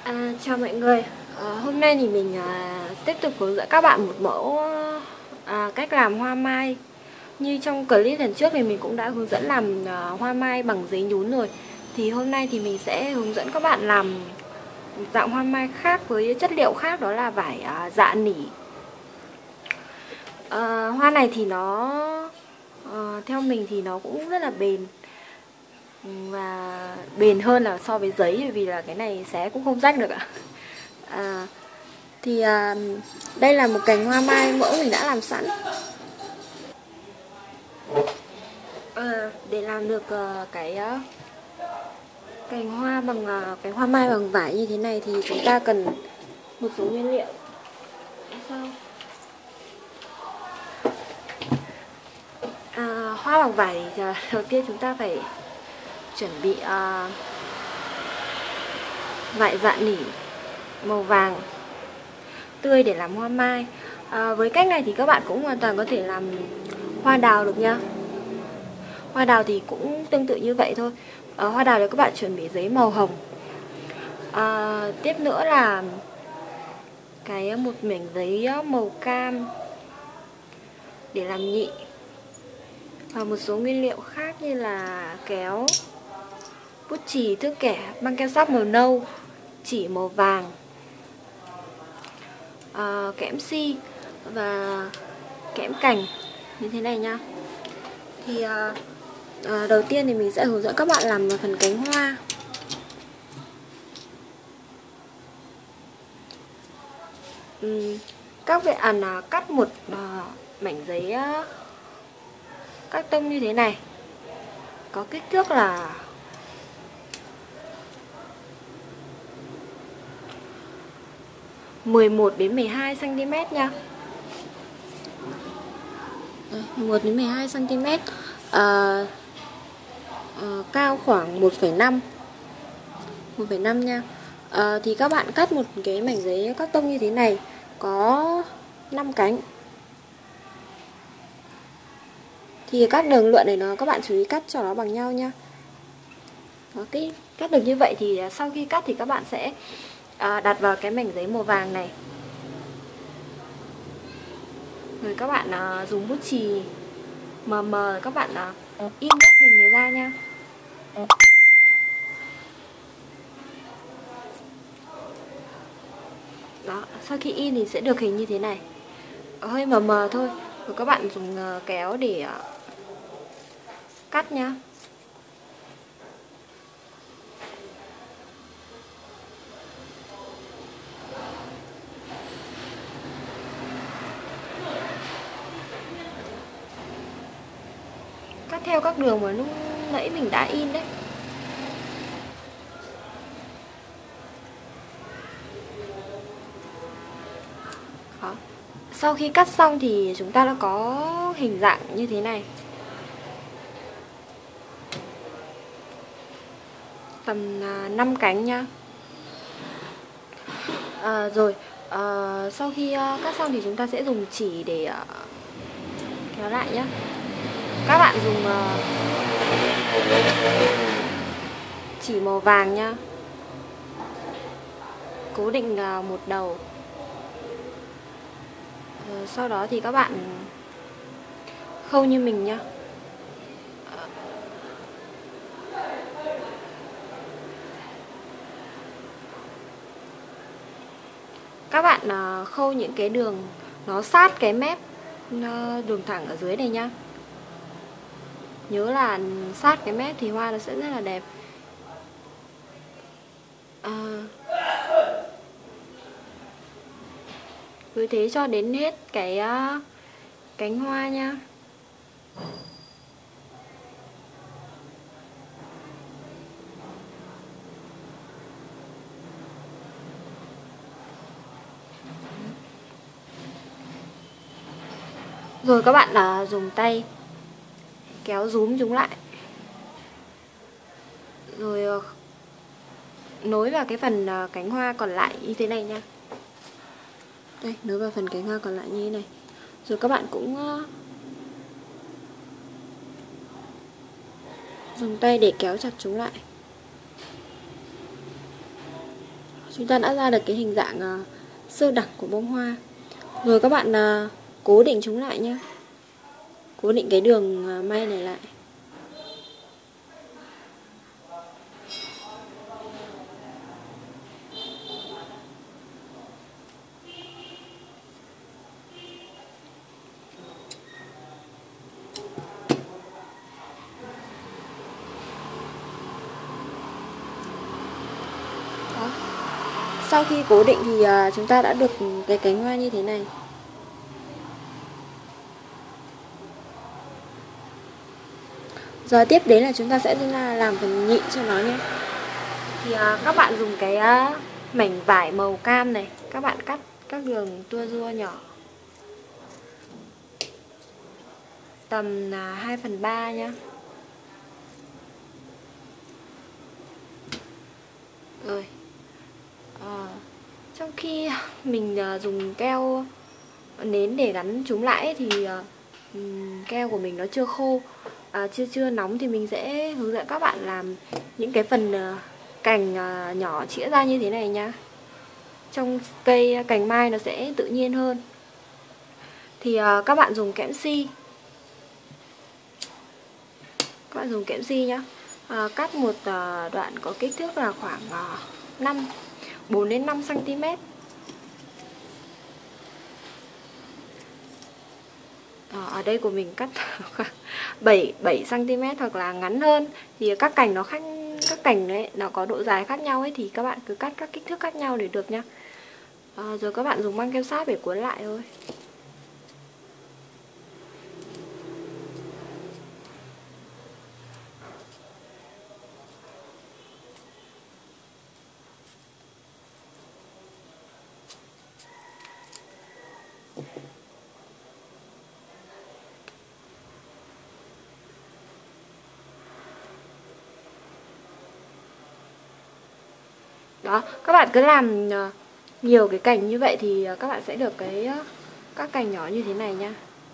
Chào mọi người. Hôm nay thì mình tiếp tục hướng dẫn các bạn một mẫu cách làm hoa mai. Như trong clip lần trước thì mình cũng đã hướng dẫn làm hoa mai bằng giấy nhún rồi. Thì hôm nay thì mình sẽ hướng dẫn các bạn làm dạng hoa mai khác với chất liệu khác, đó là vải dạ nỉ. Hoa này thì nó theo mình thì nó cũng rất là bền, và bền hơn là so với giấy, vì là cái này xé cũng không rách được ạ. Đây là một cành hoa mai mẫu mình đã làm sẵn. Để làm được cành hoa bằng cành hoa mai bằng vải như thế này thì chúng ta cần một số nguyên liệu sau. Hoa bằng vải thì đầu tiên chúng ta phải chuẩn bị vải dạ nỉ màu vàng tươi để làm hoa mai. Với cách này thì các bạn cũng hoàn toàn có thể làm hoa đào được nha. Hoa đào thì cũng tương tự như vậy thôi. Hoa đào thì các bạn chuẩn bị giấy màu hồng. Tiếp nữa là một mảnh giấy màu cam để làm nhị, và một số nguyên liệu khác như là kéo, bút chì, thước kẻ, băng keo sáp màu nâu, chỉ màu vàng, kẽm si và kẽm cành như thế này nha. Thì đầu tiên thì mình sẽ hướng dẫn các bạn làm phần cánh hoa. Các bạn cắt một mảnh giấy cắt tông như thế này, có kích thước là 11 đến 12 cm nha. 11 đến 12 cm, cao khoảng 1,5 nha. Thì các bạn cắt một cái mảnh giấy cắt tông như thế này có 5 cánh. Thì các đường lượn này các bạn chú ý cắt cho nó bằng nhau nha. Cắt được như vậy thì sau khi cắt thì các bạn sẽ đặt vào cái mảnh giấy màu vàng này. Rồi các bạn dùng bút chì mờ mờ, các bạn in các hình này ra nha. Đó, sau khi in thì sẽ được hình như thế này, hơi mờ mờ thôi. Rồi các bạn dùng kéo để cắt nha. Cắt theo các đường mà lúc nãy mình đã in đấy. Đó. Sau khi cắt xong thì chúng ta đã có hình dạng như thế này, tầm 5 cánh nha. Sau khi cắt xong thì chúng ta sẽ dùng chỉ để kéo lại nhé. Các bạn dùng chỉ màu vàng nha, cố định một đầu. Sau đó thì các bạn khâu như mình nhá. Các bạn khâu những cái đường nó sát cái mép đường thẳng ở dưới này nhá. Nhớ là sát cái mép thì hoa nó sẽ rất là đẹp. Cứ thế cho đến hết cái cánh hoa nha. Rồi các bạn dùng tay kéo rúm chúng lại, rồi nối vào cái phần cánh hoa còn lại như thế này nha. Đây, nối vào phần cánh hoa còn lại như thế này. Rồi các bạn cũng dùng tay để kéo chặt chúng lại. chúng ta đã ra được cái hình dạng sơ đẳng của bông hoa. Rồi các bạn cố định chúng lại nhé. Cố định cái đường may này lại. Đó. Sau khi cố định thì chúng ta đã được cái cánh hoa như thế này. Giờ tiếp đến là chúng ta sẽ làm phần nhị cho nó nhé. Thì các bạn dùng cái mảnh vải màu cam này, các bạn cắt các đường tua rua nhỏ tầm 2/3 nhá. Rồi trong khi mình dùng keo nến để gắn chúng lại thì keo của mình nó chưa khô, chưa nóng, thì mình sẽ hướng dẫn các bạn làm những cái phần cành nhỏ chĩa ra như thế này nhá. Trong cây cành mai nó sẽ tự nhiên hơn. Thì các bạn dùng kẽm si. Các bạn dùng kẽm si nhá. Cắt một đoạn có kích thước là khoảng 4 đến 5 cm. Ở đây của mình cắt khoảng 7 cm hoặc là ngắn hơn. Thì các cành đấy nó có độ dài khác nhau ấy, thì các bạn cứ cắt các kích thước khác nhau để được nhá. Rồi các bạn dùng băng keo sáp để cuốn lại thôi. Đó, các bạn cứ làm nhiều cái cành như vậy thì các bạn sẽ được các cành nhỏ như thế này nha.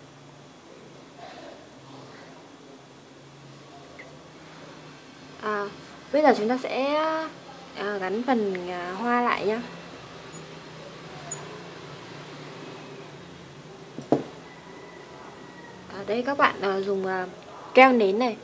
Bây giờ chúng ta sẽ gắn phần hoa lại nhá. Ở đây các bạn dùng keo nến này.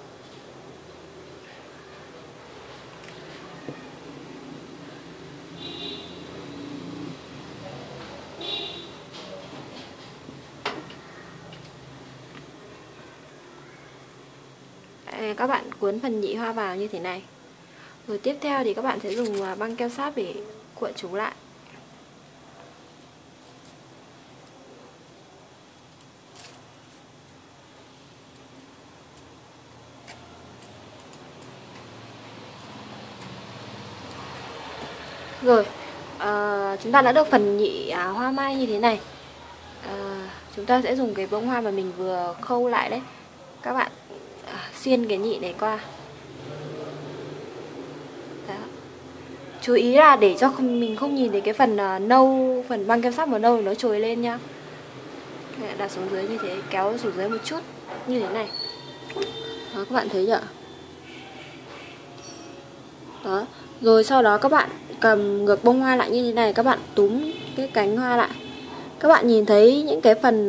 Các bạn cuốn phần nhị hoa vào như thế này. Rồi tiếp theo thì các bạn sẽ dùng băng keo sáp để cuộn chúng lại. Rồi chúng ta đã được phần nhị hoa mai như thế này. Chúng ta sẽ dùng cái bông hoa mà mình vừa khâu lại đấy. Các bạn xiên cái nhị này qua. Đó. Chú ý là để cho mình không nhìn thấy cái phần nâu, phần băng keo sáp màu nâu nó trồi lên nhá. Đặt xuống dưới như thế, kéo xuống dưới một chút như thế này. Đó, các bạn thấy chưa? Đó. Rồi sau đó các bạn cầm ngược bông hoa lại như thế này, các bạn túm cái cánh hoa lại. Các bạn nhìn thấy những cái phần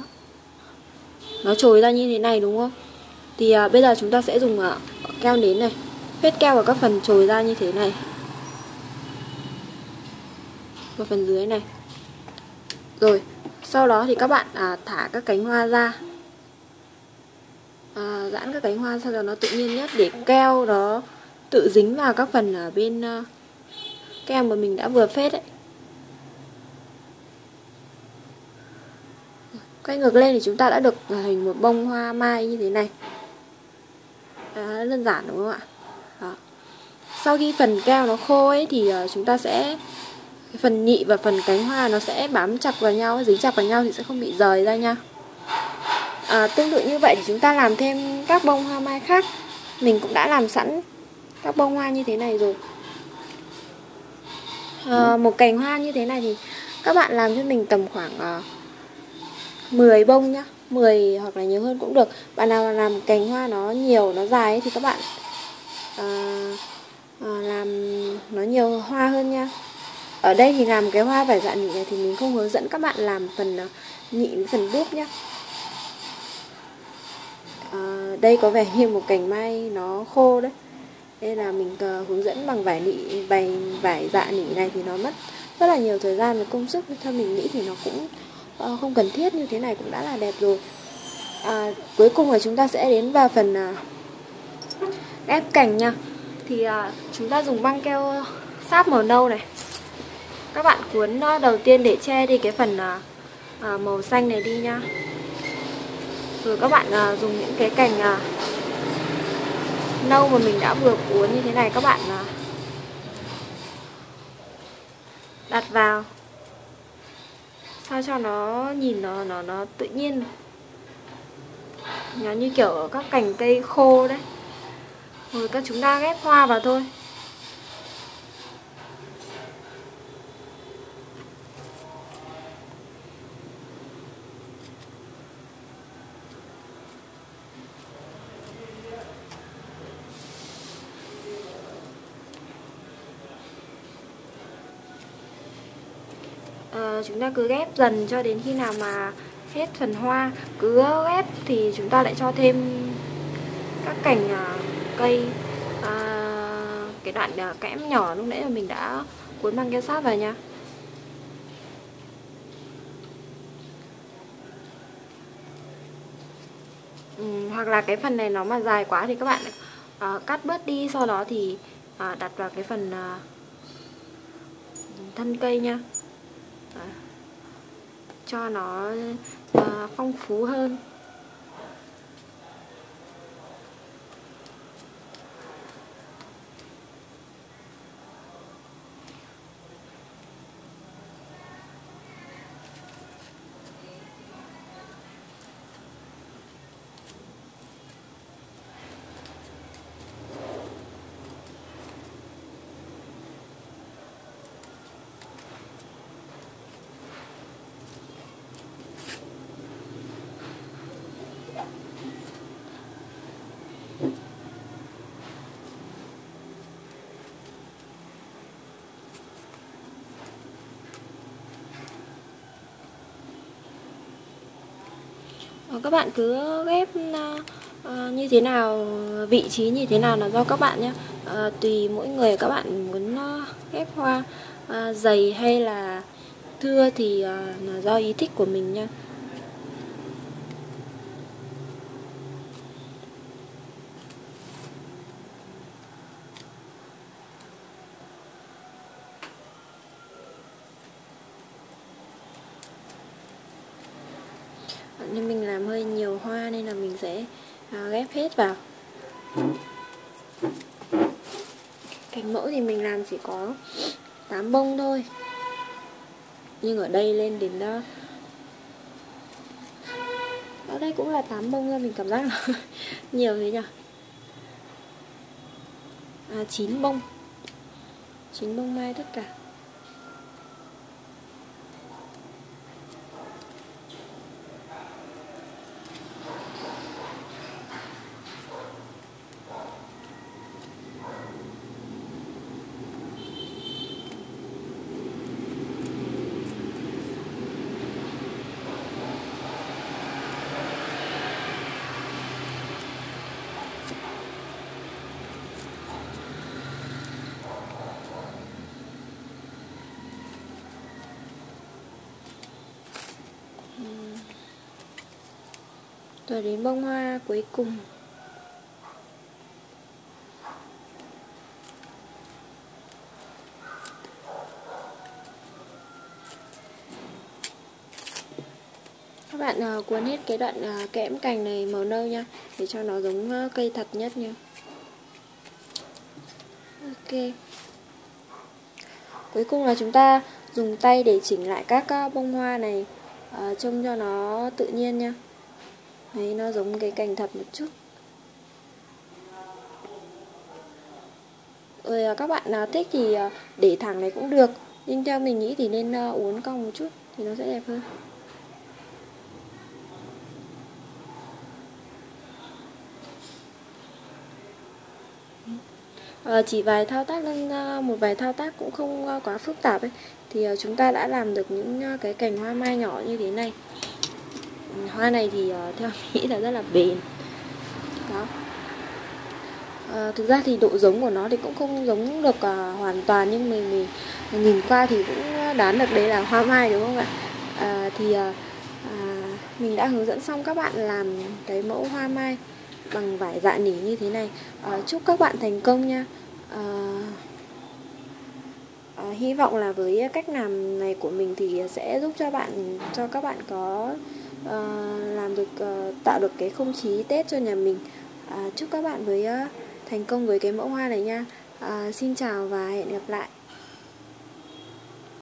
nó trồi ra như thế này đúng không? Thì bây giờ chúng ta sẽ dùng keo nến này, phết keo vào các phần trồi ra như thế này, vào phần dưới này. Rồi sau đó thì các bạn thả các cánh hoa ra, giãn các cánh hoa sao cho nó tự nhiên nhất, để keo nó tự dính vào các phần ở bên keo mà mình đã vừa phết ấy. Quay ngược lên thì chúng ta đã được hình một bông hoa mai như thế này. Đơn giản đúng không ạ? Đó. Sau khi phần keo nó khô ấy thì chúng ta sẽ, phần nhị và phần cánh hoa nó sẽ bám chặt vào nhau, dính chặt vào nhau thì sẽ không bị rời ra nha. Tương tự như vậy thì chúng ta làm thêm các bông hoa mai khác. Mình cũng đã làm sẵn các bông hoa như thế này rồi. Một cành hoa như thế này thì các bạn làm cho mình tầm khoảng 10 bông nhá, 10 hoặc là nhiều hơn cũng được. Bạn nào làm cành hoa nó nhiều, nó dài ấy, thì các bạn làm nó nhiều hoa hơn nha. Ở đây thì làm cái hoa vải dạ nỉ này thì mình không hướng dẫn các bạn làm phần nhị với phần đúp nhé. Đây có vẻ như một cành mai nó khô đấy, nên là mình hướng dẫn bằng vải dạ nỉ này thì nó mất rất là nhiều thời gian và công sức. Theo mình nghĩ thì nó cũng không cần thiết, như thế này cũng đã là đẹp rồi. Cuối cùng là chúng ta sẽ đến vào phần ghép cành nha. Thì chúng ta dùng băng keo sáp màu nâu này. Các bạn cuốn đầu tiên để che đi cái phần màu xanh này đi nha. Rồi các bạn dùng những cái cành nâu mà mình đã vừa cuốn như thế này, các bạn đặt vào sao cho nó nhìn nó tự nhiên, nó như kiểu ở các cành cây khô đấy. Rồi chúng ta ghép hoa vào thôi. Chúng ta cứ ghép dần cho đến khi nào mà hết phần hoa. Cứ ghép thì chúng ta lại cho thêm các cành cây, cái đoạn kẽm nhỏ lúc nãy mà mình đã cuốn băng keo sáp vào nha. Hoặc là cái phần này nó mà dài quá thì các bạn cắt bớt đi, sau đó thì đặt vào cái phần thân cây nha, cho nó phong phú hơn. Các bạn cứ ghép như thế nào, vị trí như thế nào là do các bạn nhé. Tùy mỗi người, các bạn muốn ghép hoa dày hay là thưa thì là do ý thích của mình nha. Nhưng mình làm hơi nhiều hoa nên là mình sẽ ghép hết vào. Cành mẫu thì mình làm chỉ có 8 bông thôi, nhưng ở đây lên đến ở đây cũng là 8 bông thôi, mình cảm giác là nhiều thế nhỉ. 9 bông, 9 bông mai tất cả. Rồi đến bông hoa cuối cùng. Các bạn cuốn hết cái đoạn kẽm cành này màu nâu nha, để cho nó giống cây thật nhất nha. Ok. Cuối cùng là chúng ta dùng tay để chỉnh lại các bông hoa này trông cho nó tự nhiên nha. Đấy, nó giống cái cành thật một chút. Rồi các bạn nào thích thì để thẳng này cũng được, nhưng theo mình nghĩ thì nên uốn cong một chút thì nó sẽ đẹp hơn. Chỉ vài thao tác một vài thao tác cũng không quá phức tạp ấy, thì chúng ta đã làm được những cái cành hoa mai nhỏ như thế này. Hoa này thì theo mình nghĩ là rất là bền. Đó. Thực ra thì độ giống của nó thì cũng không giống được hoàn toàn, nhưng mình nhìn qua thì cũng đoán được đấy là hoa mai, đúng không ạ? Mình đã hướng dẫn xong các bạn làm cái mẫu hoa mai bằng vải dạ nỉ như thế này. Chúc các bạn thành công nha. Hy vọng là với cách làm này của mình thì sẽ giúp cho các bạn có làm được tạo được cái không khí Tết cho nhà mình. Chúc các bạn thành công với cái mẫu hoa này nha. Xin chào và hẹn gặp lại.